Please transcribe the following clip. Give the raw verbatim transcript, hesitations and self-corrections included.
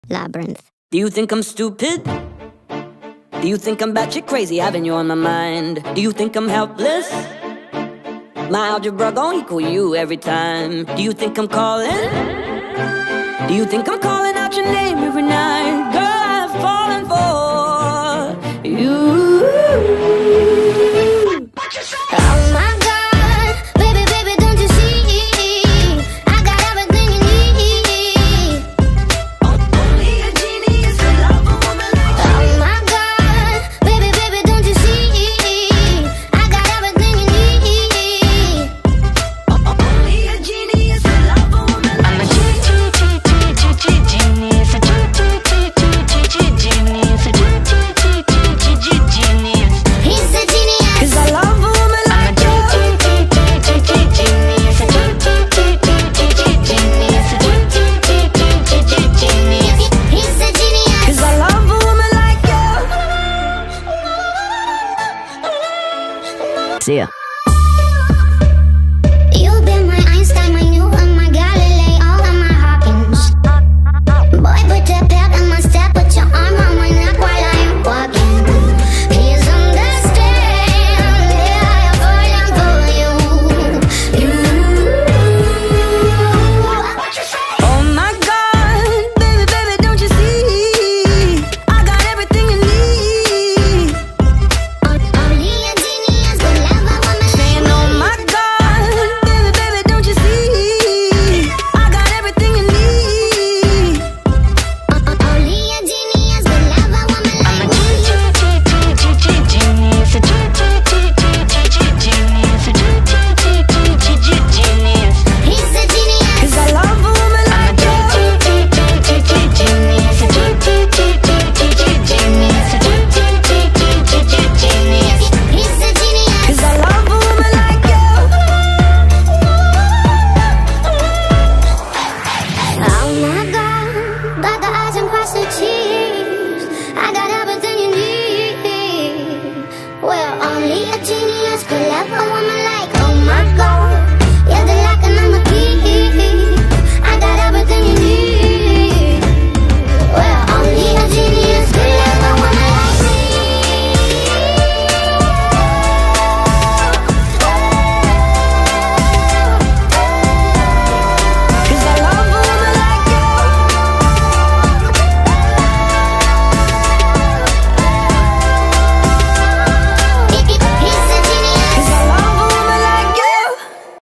Labyrinth. Do you think I'm stupid? Do you think I'm batshit crazy, having you on my mind? Do you think I'm helpless? My algebra gon' equal you every time. Do you think I'm calling? Do you think I'm calling out your name every night? Girl, I've fallen for you. Oh my God, baby, baby, don't you see? I got everything you need. Only a genius could love a woman like you. Oh my God, baby, baby, don't you see? I got everything you need. Only a genius could love a woman like you. I'm a G G G G G G genius, a G G G G G G genius, a G G G G G G genius. He's a genius. 'Cause I love a woman like you. G G G G G genius, a G G G G G genius, a G G G G G genius. He's a genius. 'Cause I love a woman like you. See ya.